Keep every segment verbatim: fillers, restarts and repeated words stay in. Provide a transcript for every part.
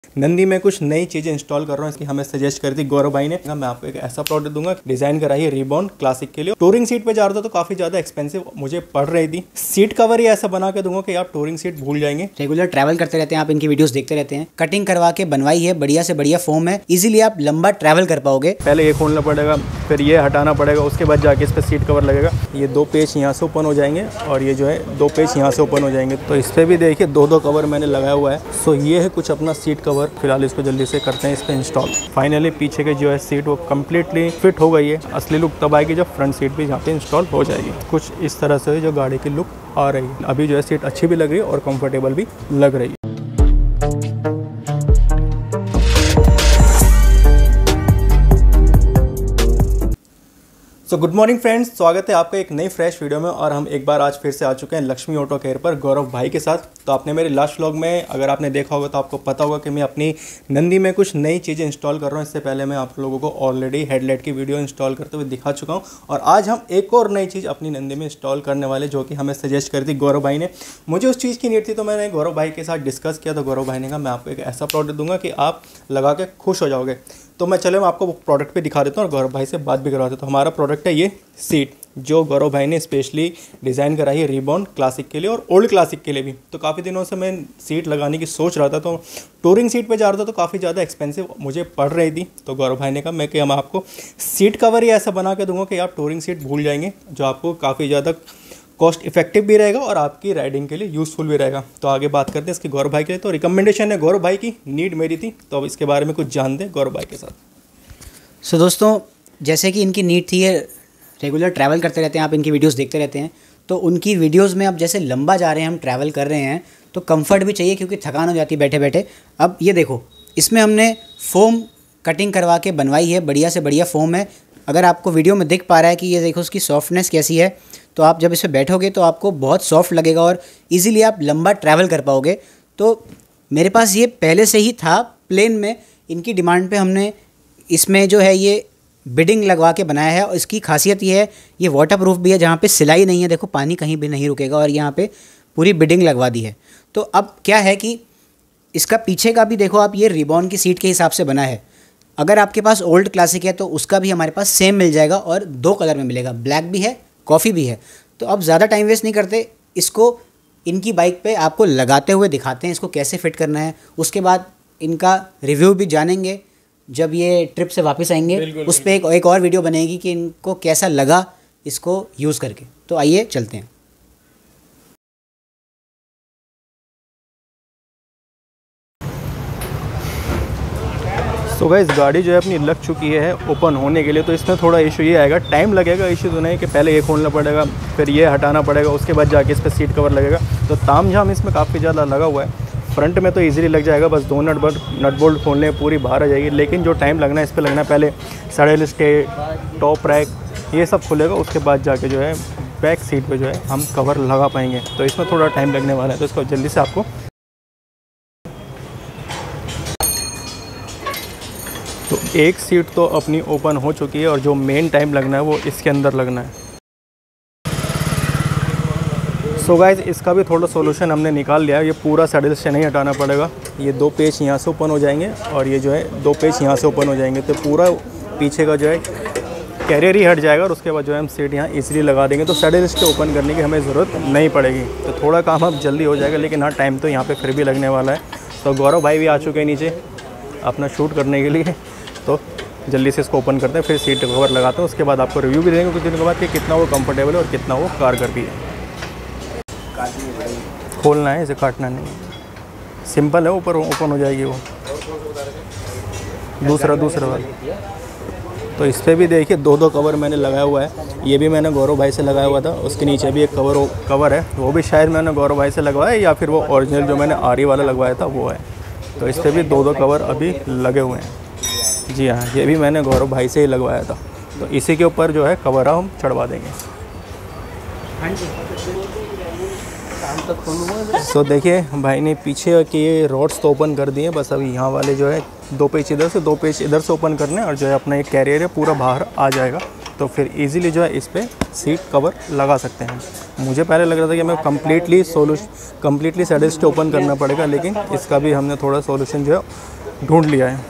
नंदी में कुछ नई चीज़ें इंस्टॉल कर रहा हूँ, इसकी हमें सजेस्ट करी थी गौरव भाई ने। मैं आपको एक ऐसा प्रोडक्ट दूंगा, डिजाइन कराई है रिबॉन क्लासिक के लिए। टूरिंग सीट पे जा रहा था तो काफी ज्यादा एक्सपेंसिव मुझे पड़ रही थी। सीट कवर ही ऐसा बना के दूंगा कि आप टूरिंग सीट भूल जाएंगे। रेगुलर ट्रैवल करते रहते हैं आप, इनकी वीडियोस देखते रहते हैं। कटिंग करवा के बनवाई है, बढ़िया से बढ़िया फोम है, इजीली आप लंबा ट्रैवल कर पाओगे। पहले ये खोलना पड़ेगा, फिर ये हटाना पड़ेगा, उसके बाद जाके इस पर सीट कवर लगेगा। ये दो पेज यहाँ से ओपन हो जाएंगे और ये जो है दो पेज यहाँ से ओपन हो जाएंगे। तो इस पर भी देखिए दो दो कवर मैंने लगाया हुआ है। सो ये है कुछ अपना सीट कवर। फिलहाल इसको जल्दी से करते हैं इस पर इंस्टॉल। फाइनली पीछे के जो है सीट वो कम्प्लीटली फिट हो गई है। असली लुक तब आएगी जब फ्रंट सीट भी यहाँ पे इंस्टॉल हो जाएगी। कुछ इस तरह से जो गाड़ी की लुक आ रही है। अभी जो है सीट अच्छी भी लग रही है और कंफर्टेबल भी लग रही है। सो गुड मॉर्निंग फ्रेंड्स, स्वागत है आपका एक नई फ्रेश वीडियो में। और हम एक बार आज फिर से आ चुके हैं लक्ष्मी ऑटो केयर पर गौरव भाई के साथ। तो आपने मेरे लास्ट व्लॉग में अगर आपने देखा होगा तो आपको पता होगा कि मैं अपनी नंदी में कुछ नई चीज़ें इंस्टॉल कर रहा हूँ। इससे पहले मैं आप लोगों को ऑलरेडी हेडलाइट की वीडियो इंस्टॉल करते हुए दिखा चुका हूँ। और आज हम एक और नई चीज़ अपनी नंदी में इंस्टॉल करने वाले, जो कि हमें सजेस्ट करी थी गौरव भाई ने। मुझे उस चीज़ की नीड थी तो मैंने गौरव भाई के साथ डिस्कस किया। तो गौरव भाई ने कहा मैं आपको एक ऐसा प्रोडक्ट दूंगा कि आप लगा के खुश हो जाओगे। तो मैं चले मैं आपको प्रोडक्ट पे दिखा देता हूँ और गौरव भाई से बात भी करवा देता हूँ। तो हमारा प्रोडक्ट है ये सीट, जो गौरव भाई ने स्पेशली डिज़ाइन कराई है रिबॉन क्लासिक के लिए और ओल्ड क्लासिक के लिए भी। तो काफ़ी दिनों से मैं सीट लगाने की सोच रहा था। तो टूरिंग सीट पे जा रहा था तो काफ़ी ज़्यादा एक्सपेंसिव मुझे पड़ रही थी। तो गौरव भाई ने कहा मैं कि मैं आपको सीट कवर ही ऐसा बना के दूंगा कि आप टूरिंग सीट भूल जाएंगे, जो आपको काफ़ी ज़्यादा कॉस्ट इफेक्टिव भी रहेगा और आपकी राइडिंग के लिए यूज़फुल भी रहेगा। तो आगे बात करते हैं इसकी गौरव भाई के लिए। तो रिकमेंडेशन है गौरव भाई की, नीड मेरी थी। तो अब इसके बारे में कुछ जानते हैं गौरव भाई के साथ। सो so, दोस्तों, जैसे कि इनकी नीड थी, ये रेगुलर ट्रैवल करते रहते हैं आप, इनकी वीडियोस देखते रहते हैं। तो उनकी वीडियोस में अब जैसे लंबा जा रहे हैं, हम ट्रैवल कर रहे हैं, तो कंफर्ट भी चाहिए क्योंकि थकान हो जाती है बैठे बैठे। अब ये देखो, इसमें हमने फोम कटिंग करवा के बनवाई है, बढ़िया से बढ़िया फोम है। अगर आपको वीडियो में दिख पा रहा है कि ये देखो उसकी सॉफ्टनेस कैसी है, तो आप जब इस पर बैठोगे तो आपको बहुत सॉफ्ट लगेगा और ईज़िली आप लंबा ट्रैवल कर पाओगे। तो मेरे पास ये पहले से ही था प्लेन में। इनकी डिमांड पे हमने इसमें जो है ये बिडिंग लगवा के बनाया है। और इसकी खासियत ये है, ये वाटर प्रूफ भी है, जहाँ पे सिलाई नहीं है। देखो पानी कहीं भी नहीं रुकेगा और यहाँ पे पूरी बिडिंग लगवा दी है। तो अब क्या है कि इसका पीछे का भी देखो आप, ये रिबॉन की सीट के हिसाब से बना है। अगर आपके पास ओल्ड क्लासिक है तो उसका भी हमारे पास सेम मिल जाएगा और दो कलर में मिलेगा, ब्लैक भी है, कॉफ़ी भी है। तो अब ज़्यादा टाइम वेस्ट नहीं करते, इसको इनकी बाइक पे आपको लगाते हुए दिखाते हैं इसको कैसे फिट करना है। उसके बाद इनका रिव्यू भी जानेंगे जब ये ट्रिप से वापस आएंगे। उस पर एक, एक और वीडियो बनेगी कि इनको कैसा लगा इसको यूज़ करके। तो आइए चलते हैं। तो गाइस गाड़ी जो है अपनी लग चुकी है ओपन होने के लिए। तो इसमें थोड़ा इशू ये आएगा, टाइम लगेगा। इशू तो नहीं कि पहले ये खोलना पड़ेगा, फिर ये हटाना पड़ेगा, उसके बाद जाके इस पर सीट कवर लगेगा। तो तामझाम इसमें काफ़ी ज़्यादा लगा हुआ है। फ्रंट में तो इजीली लग जाएगा, बस दो नट बोल्ट नट बोल्ट खोलने पूरी बाहर आ जाएगी। लेकिन जो टाइम लगना है इस पर लगना है, पहले सड़ेल स्टे, टॉप रैक, ये सब खुलेगा। उसके बाद जाके जो है बैक सीट पे जो है हम कवर लगा पाएंगे। तो इसमें थोड़ा टाइम लगने वाला है। तो इसको जल्दी से आपको तो एक सीट तो अपनी ओपन हो चुकी है और जो मेन टाइम लगना है वो इसके अंदर लगना है। सो गाइस इसका भी थोड़ा सॉल्यूशन हमने निकाल लिया है। ये पूरा सैडल से नहीं हटाना पड़ेगा। ये दो पेज यहाँ से ओपन हो जाएंगे और ये जो है दो पेज यहाँ से ओपन हो जाएंगे। तो पूरा पीछे का जो है कैरियर ही हट जाएगा और उसके बाद जो है हम सीट यहाँ इजीली लगा देंगे। तो सैडल से ओपन करने की हमें ज़रूरत नहीं पड़ेगी। तो थोड़ा काम अब जल्दी हो जाएगा, लेकिन हाँ टाइम तो यहाँ पर फिर भी लगने वाला है। तो गौरव भाई भी आ चुके हैं नीचे अपना शूट करने के लिए। तो जल्दी से इसको ओपन करते हैं, फिर सीट कवर लगाते हैं। उसके बाद आपको रिव्यू भी देंगे कुछ दिनों के बाद कि कितना वो कंफर्टेबल है और कितना वो कारगर भी है। खोलना है, इसे काटना नहीं, सिंपल है, ऊपर ओपन हो जाएगी वो। दूसरा दूसरा वाला तो इस पर भी देखिए दो दो कवर मैंने लगाया हुआ है। ये भी मैंने गौरव भाई से लगाया हुआ था। उसके नीचे भी एक कवर कवर है, वो भी शायद मैंने गौरव भाई से लगवाया या फिर वो ओरिजिनल जो मैंने आरी वाला लगवाया था वो है। तो इस पर भी दो दो कवर अभी लगे हुए हैं। जी हाँ, ये भी मैंने गौरव भाई से ही लगवाया था। तो इसी के ऊपर जो है कवर हम चढ़वा देंगे। सो so, देखिए भाई ने पीछे के रोड्स तो ओपन कर दिए, बस अभी यहाँ वाले जो है दो पेज इधर से दो पेज इधर से ओपन करने और जो है अपना एक कैरियर है पूरा बाहर आ जाएगा। तो फिर इजीली जो है इस पर सीट कवर लगा सकते हैं। मुझे पहले लग रहा था कि हमें कम्प्लीटली सोल्यूशन कम्प्लीटली साइड से ओपन करना पड़ेगा, लेकिन इसका भी हमने थोड़ा सॉल्यूशन जो है ढूंढ लिया है।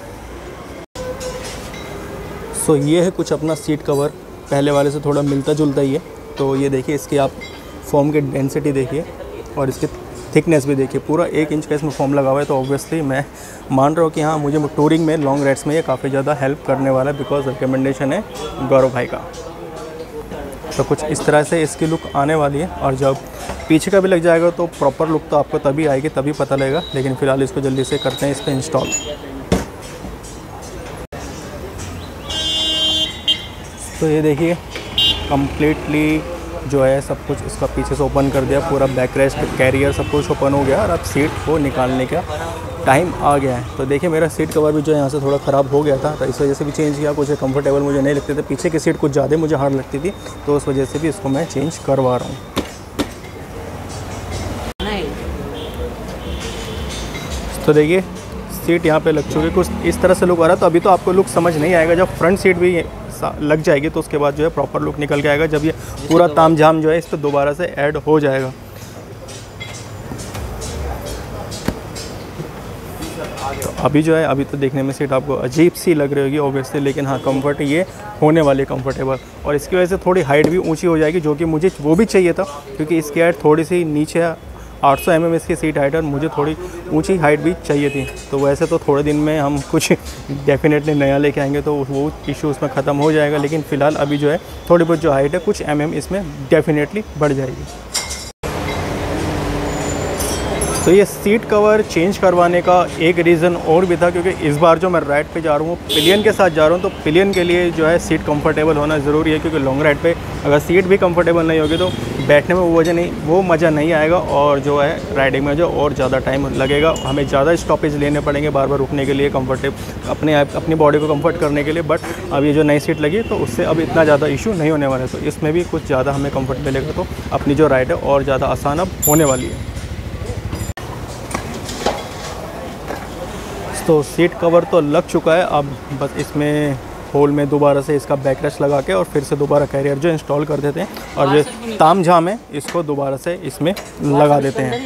सो ये है कुछ अपना सीट कवर, पहले वाले से थोड़ा मिलता जुलता ही है। तो ये देखिए, इसकी आप फोम की डेंसिटी देखिए और इसकी थिकनेस भी देखिए, पूरा एक इंच का इसमें फोम लगा हुआ है। तो ऑब्वियसली मैं मान रहा हूँ कि हाँ, मुझे टूरिंग में लॉन्ग राइड्स में ये काफ़ी ज़्यादा हेल्प करने वाला है, बिकॉज रिकमेंडेशन है गौरव भाई का। तो कुछ इस तरह से इसकी लुक आने वाली है, और जब पीछे का भी लग जाएगा तो प्रॉपर लुक तो आपको तभी आएगी, तभी पता लगेगा। लेकिन फ़िलहाल इसको जल्दी से करते हैं इस पर इंस्टॉल। तो ये देखिए, कम्प्लीटली जो है सब कुछ इसका पीछे से ओपन कर दिया, पूरा बैक रेस्ट कैरियर सब कुछ ओपन हो गया, और अब सीट को निकालने का टाइम आ गया है। तो देखिए, मेरा सीट कवर भी जो है यहाँ से थोड़ा ख़राब हो गया था, तो इस वजह से भी चेंज किया। कुछ कंफर्टेबल मुझे नहीं लगते थे, पीछे की सीट कुछ ज़्यादा मुझे हार्ड लगती थी, तो उस वजह से भी इसको मैं चेंज करवा रहा हूँ। तो देखिए, सीट यहाँ पे लग चुकी है, कुछ इस तरह से लुक आ रहा है। तो अभी तो आपको लुक समझ नहीं आएगा, जब फ्रंट सीट भी लग जाएगी तो उसके बाद जो है प्रॉपर लुक निकल के आएगा, जब ये पूरा तामझाम जो है इस पर दोबारा से ऐड हो जाएगा। तो अभी जो है, अभी तो देखने में सीट आपको अजीब सी लग रही होगी ऑब्वियसली, लेकिन हाँ, कंफर्ट ये होने वाली कंफर्टेबल। और इसकी वजह से थोड़ी हाइट भी ऊंची हो जाएगी, जो कि मुझे वो भी चाहिए था, क्योंकि इसकी हाइट थोड़ी सी नीचे है, आठ सौ एम एम इसकी सीट हाइट, और मुझे थोड़ी ऊंची हाइट भी चाहिए थी। तो वैसे तो थोड़े दिन में हम कुछ डेफिनेटली नया लेके आएंगे, तो वो इशू उसमें ख़त्म हो जाएगा। लेकिन फ़िलहाल अभी जो है थोड़ी बहुत जो हाइट है कुछ एम एम इसमें डेफिनेटली बढ़ जाएगी। तो ये सीट कवर चेंज करवाने का एक रीज़न और भी था, क्योंकि इस बार जो मैं राइड पे जा रहा हूँ पिलियन के साथ जा रहा हूँ, तो पिलियन के लिए जो है सीट कंफर्टेबल होना ज़रूरी है, क्योंकि लॉन्ग राइड पे अगर सीट भी कंफर्टेबल नहीं होगी तो बैठने में वो वजह नहीं वो मज़ा नहीं आएगा, और जो है राइडिंग में जो और ज़्यादा टाइम लगेगा, हमें ज़्यादा स्टॉपेज लेने पड़ेंगे बार बार रुकने के लिए, कंफर्टेबल अपने अपनी बॉडी को कंफर्ट करने के लिए। बट अब ये जो नई सीट लगी तो उससे अब इतना ज़्यादा इशू नहीं होने वाला है, तो इसमें भी कुछ ज़्यादा हमें कम्फर्ट मिलेगा, तो अपनी जो राइड है और ज़्यादा आसान अब होने वाली है। तो सीट कवर तो लग चुका है, अब बस इसमें होल में दोबारा से इसका बैकरेस्ट लगा के और फिर से दोबारा कैरियर जो इंस्टॉल कर देते हैं, और जो तामझाम है इसको दोबारा से इसमें लगा देते हैं।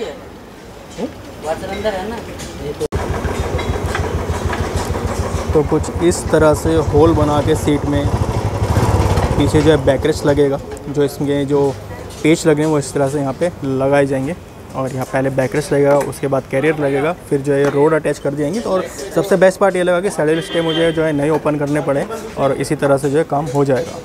तो कुछ इस तरह से होल बना के सीट में पीछे जो है बैकरेस्ट लगेगा, जो इसमें जो पेच लगे हैं वो इस तरह से यहाँ पे लगाए जाएंगे, और यहाँ पहले बैकरेस्ट लगेगा, उसके बाद कैरियर लगेगा, फिर जो है रोड अटैच कर दिएंगे। तो और सबसे बेस्ट पार्ट ये लगा कि सैडल स्टे मुझे जो है नहीं ओपन करने पड़े, और इसी तरह से जो है काम हो जाएगा।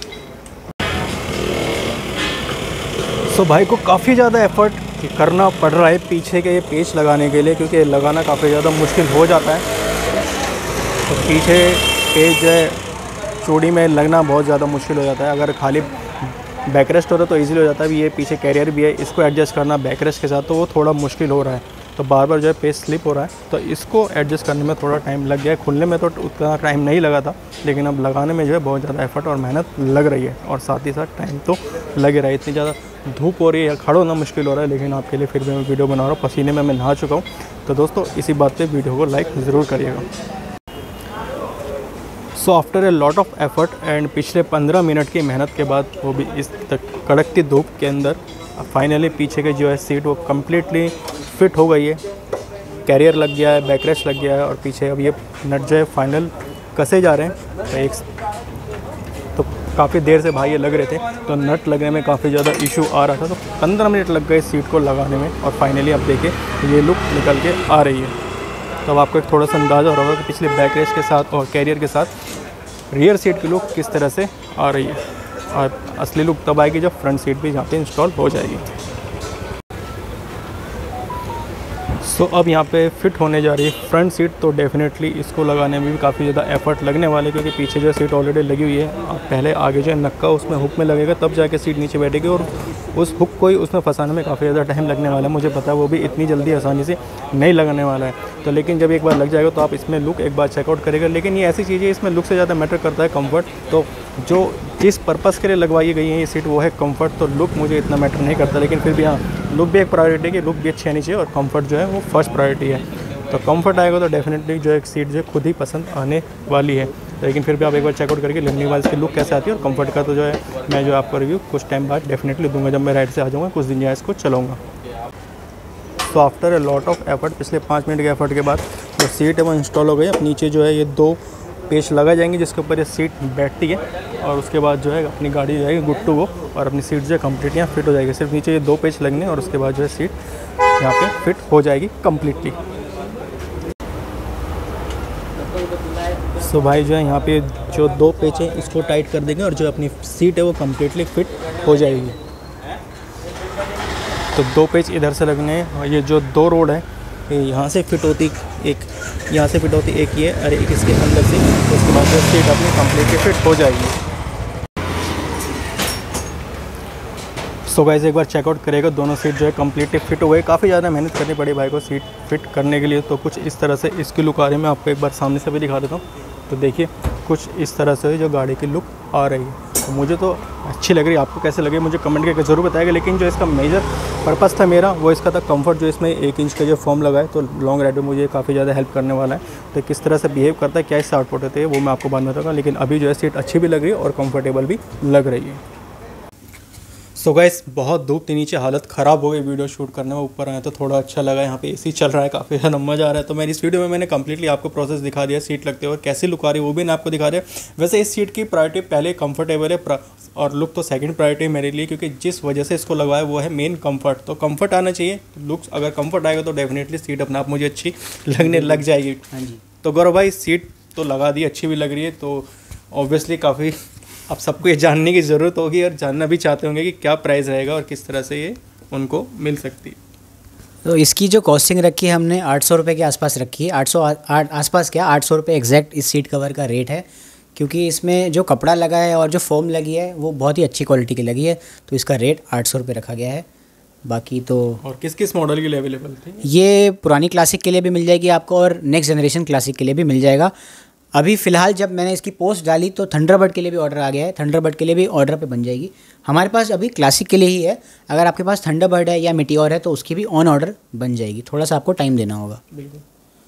सो भाई को काफ़ी ज़्यादा एफर्ट करना पड़ रहा है पीछे के ये पेच लगाने के लिए, क्योंकि लगाना काफ़ी ज़्यादा मुश्किल हो जाता है। तो पीछे पेच जो है चूड़ी में लगना बहुत ज़्यादा मुश्किल हो जाता है। अगर खाली बैकरेस्ट होता तो इजीली हो जाता है। ये पीछे कैरियर भी है, इसको एडजस्ट करना बैकरेस्ट के साथ तो वो थोड़ा मुश्किल हो रहा है, तो बार बार जो है पेज स्लिप हो रहा है, तो इसको एडजस्ट करने में थोड़ा टाइम लग गया है। खुलने में तो उतना टाइम नहीं लगा था, लेकिन अब लगाने में जो है बहुत ज़्यादा एफर्ट और मेहनत लग रही है, और साथ ही साथ टाइम तो लगे रहा है। इतनी ज़्यादा धूप हो रही है, खड़ा होना मुश्किल हो रहा है, लेकिन आपके लिए फिर भी मैं वीडियो बना रहा हूँ। पसीने में मैं नहा चुका हूँ। तो दोस्तों, इसी बात पर वीडियो को लाइक ज़रूर करिएगा। So after a lot of effort and पिछले पंद्रह मिनट की मेहनत के बाद, वो भी इस तक कड़कती धूप के अंदर, फाइनली पीछे की जो है सीट वो कम्प्लीटली फिट हो गई है। कैरियर लग गया है, बैकरेस्ट लग गया है, और पीछे अब ये नट जो है फाइनल कसे जा रहे हैं। तो एक तो काफ़ी देर से भाई ये लग रहे थे, तो नट लगने में काफ़ी ज़्यादा इशू आ रहा था, तो पंद्रह मिनट लग गए सीट को लगाने में, और फाइनली अब देखिए ये लुक निकल के आ रही है। तो अब आपको एक थोड़ा सा अंदाज़ा हो रहा होगा कि पिछले बैकरेस्ट के साथ और कैरियर के साथ रियर सीट की लुक किस तरह से आ रही है, और असली लुक तब आएगी जब फ्रंट सीट भी यहाँ पे इंस्टॉल हो जाएगी। सो so, अब यहाँ पे फिट होने जा रही है फ्रंट सीट, तो डेफिनेटली इसको लगाने में भी काफ़ी ज़्यादा एफर्ट लगने वाले, क्योंकि पीछे जो सीट ऑलरेडी लगी हुई है। पहले आगे जो है नक्का उसमें हुक में लगेगा, तब जाके सीट नीचे बैठेगी, और उस हुक को ही उसमें फंसाने में काफ़ी ज़्यादा टाइम लगने वाला है। मुझे पता है वो भी इतनी जल्दी आसानी से नहीं लगने वाला है। तो लेकिन जब एक बार लग जाएगा तो आप इसमें लुक एक बार चेकआउट करेगा। लेकिन ये ऐसी चीज़ है, इसमें लुक से ज़्यादा मैटर करता है कंफर्ट। तो जो जिस पर्पज़ के लिए लगवाई गई है ये सीट वो है कंफर्ट, तो लुक मुझे इतना मैटर नहीं करता। लेकिन फिर भी हाँ, लुक भी एक प्रायोरिटी है कि लुक भी अच्छी आनी चाहिए, और कंफर्ट जो है वो फर्स्ट प्रायोरिटी है। तो कंफर्ट आएगा तो डेफिनेटली जो एक सीट जो खुद ही पसंद आने वाली है। लेकिन फिर भी आप एक बार चेकआउट करके लेने वाले की लुक कैसे आती है और कंफर्ट का तो जो है मैं जो आपको रिव्यू कुछ टाइम बाद डेफिनेटली दूंगा जब मैं राइड से आ जाऊँगा, कुछ दिन जो है इसको चलाऊँगा। तो after a lot of effort, पिछले पाँच मिनट के एफर्ट के बाद जो सीट है वो इंस्टॉल हो गई। अब नीचे जो है ये दो पेच लगाए जाएंगे जिसके ऊपर ये सीट बैठती है और उसके बाद जो है अपनी गाड़ी जो है गुड टू गो और अपनी सीट जो है कम्प्लीट यहाँ फिट हो जाएगी। सिर्फ नीचे ये दो पेच लगने और उसके बाद जो है सीट यहाँ पे फिट हो जाएगी कम्प्लीटली। सो भाई जो है यहाँ पे जो दो पेच है इसको टाइट कर देंगे और जो अपनी सीट है वो कम्प्लीटली फिट हो जाएगी। तो दो पेच इधर से लगने हैं और ये जो दो रोड है ये यहाँ से फिट होती, एक यहाँ से फिट होती, एक ये और एक इसके अंदर से, उसके बाद जो सीट अपनी कम्प्लीटली फिट हो जाएगी। सो गाइस एक बार चेकआउट करेगा, दोनों सीट जो है कम्प्लीटली फिट हो गए। काफ़ी ज़्यादा मेहनत करनी पड़ी भाई को सीट फिट करने के लिए। तो कुछ इस तरह से इसकी लुक आ रही है, मैं आपको एक बार सामने से भी दिखा देता हूँ। तो देखिए कुछ इस तरह से जो गाड़ी की लुक आ रही है, तो मुझे तो अच्छी लग रही है। आपको कैसे लगे मुझे कमेंट करके ज़रूर बताएगा। लेकिन जो इसका मेजर पर्पस था मेरा वो इसका था कंफर्ट। जो इसमें एक इंच का जो फोम लगा है तो लॉन्ग राइड में मुझे काफ़ी ज़्यादा हेल्प करने वाला है। तो किस तरह से बिहेव करता है, क्या इससे आउटपुट होते हैं वो मैं आपको बाद में बताऊँगा। लेकिन अभी जो है सीट अच्छी भी लग रही है और कंफर्टेबल भी लग रही है। सो गाइस बहुत धूप थी, नीचे हालत ख़राब हो गई वीडियो शूट करने में। ऊपर आया तो थोड़ा अच्छा लगा, यहाँ पे एसी चल रहा है, काफ़ी ज़्यादा मज़ा आ रहा है। तो मैंने इस वीडियो में मैंने कंप्लीटली आपको प्रोसेस दिखा दिया सीट लगते हुए और कैसी लुक आ रही है वो भी मैं आपको दिखा दिया। वैसे इस सीट की प्रायोरिटी पहले कंफर्टेबल है और लुक तो सेकंड प्रायोरिटी मेरे लिए, क्योंकि जिस वजह से इसको लगवाया वो है मेन कंफर्ट। तो कंफर्ट आना चाहिए, लुक्स अगर कंफर्ट आएगा तो डेफिनेटली सीट अपने आप मुझे अच्छी लगने लग जाएगी। हाँ जी। तो गौरव भाई सीट तो लगा दी, अच्छी भी लग रही है, तो ऑब्वियसली काफ़ी अब सबको ये जानने की ज़रूरत होगी और जानना भी चाहते होंगे कि क्या प्राइस रहेगा और किस तरह से ये उनको मिल सकती है। तो इसकी जो कॉस्टिंग रखी है हमने आठ सौ रुपये के आसपास रखी है। आठ सौ आठ आसपास क्या आठ सौ रुपये एग्जैक्ट इस सीट कवर का रेट है, क्योंकि इसमें जो कपड़ा लगा है और जो फोम लगी है वो बहुत ही अच्छी क्वालिटी की लगी है। तो इसका रेट आठ सौ रुपये रखा गया है। बाकी तो और किस किस मॉडल के लिए अवेलेबल थी? ये पुरानी क्लासिक के लिए भी मिल जाएगी आपको और नेक्स्ट जनरेशन क्लासिक के लिए भी मिल जाएगा। अभी फ़िलहाल जब मैंने इसकी पोस्ट डाली तो थंडरबर्ड के लिए भी ऑर्डर आ गया है। थंडरबर्ड के लिए भी ऑर्डर पे बन जाएगी। हमारे पास अभी क्लासिक के लिए ही है, अगर आपके पास थंडरबर्ड है या मिटियोर है तो उसकी भी ऑन ऑर्डर बन जाएगी। थोड़ा सा आपको टाइम देना होगा। बिल्कुल।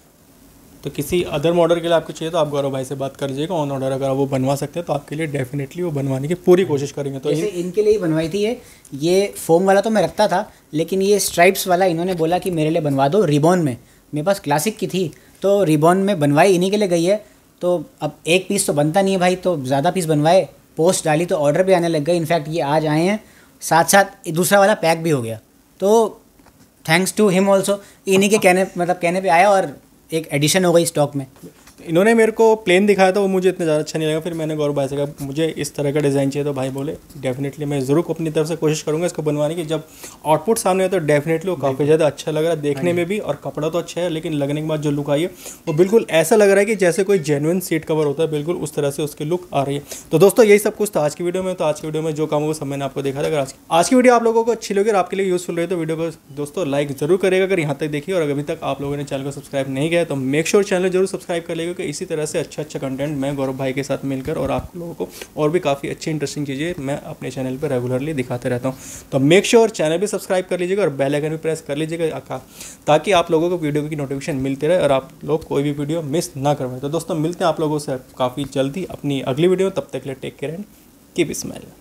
तो किसी अदर मॉडल के लिए आपको चाहिए तो आप गौरव भाई से बात कर लीजिएगा ऑन ऑर्डर, अगर वो बनवा सकते हैं तो आपके लिए डेफिनेटली वो बनवाने की पूरी कोशिश करेंगे। तो जैसे इनके लिए ही बनवाई थी ये ये फोम वाला तो मैं रखता था, लेकिन ये स्ट्राइप्स वाला इन्होंने बोला कि मेरे लिए बनवा दो रिबॉन में। मेरे पास क्लासिक की थी तो रिबॉन में बनवाई इन्हीं के लिए गई है। तो अब एक पीस तो बनता नहीं है भाई, तो ज़्यादा पीस बनवाए, पोस्ट डाली तो ऑर्डर भी आने लग गए। इनफैक्ट ये आज आए हैं, साथ साथ दूसरा वाला पैक भी हो गया। तो थैंक्स टू हिम ऑल्सो, इन्हीं के कहने मतलब कहने पे आया और एक एडिशन हो गई स्टॉक में। इन्होंने मेरे को प्लेन दिखाया था वो मुझे इतना ज़्यादा अच्छा नहीं लगा। फिर मैंने गौरव भाई से कहा मुझे इस तरह का डिज़ाइन चाहिए, तो भाई बोले डेफिनेटली मैं ज़रूर अपनी तरफ से कोशिश करूँगा इसको बनवाने की। जब आउटपुट सामने है तो डेफिनेटली वो काफ़ी ज़्यादा अच्छा लग रहा है देखने में भी, और कपड़ा तो अच्छा है, लेकिन लगने के बाद जो लुक आई है वो बिल्कुल ऐसा लग रहा है कि जैसे कोई जेन्युइन सीट कवर होता है, बिल्कुल उस तरह से उसकी लुक आ रही है। तो दोस्तों यही सब कुछ था आज की वीडियो में। तो आज की वीडियो में जो काम वो सब मैंने आपको देखा था। अगर आज आज की वीडियो आप लोगों को अच्छी लगी और आपके लिए यूजफुल रही तो वीडियो को दोस्तों लाइक जरूर करेगा अगर यहाँ तक देखिए। और अभी तक आप लोगों ने चैनल को सब्सक्राइब नहीं किया तो मेक श्योर चैनल जरूर सब्सक्राइब कर लेगा, क्योंकि इसी तरह से अच्छा अच्छा कंटेंट मैं गौरव भाई के साथ मिलकर और आप लोगों को और भी काफ़ी अच्छी इंटरेस्टिंग चीज़ें मैं अपने चैनल पर रेगुलरली दिखाते रहता हूं। तो मेक श्योर चैनल भी सब्सक्राइब कर लीजिएगा और बेल आइकन भी प्रेस कर लीजिएगा, ताकि आप लोगों को वीडियो की नोटिफिकेशन मिलती रहे और आप लोग कोई भी वीडियो मिस ना करवाएं। तो दोस्तों मिलते हैं आप लोगों से काफ़ी जल्दी अपनी अगली वीडियो में। तब तक के लिए take care and keep smiling.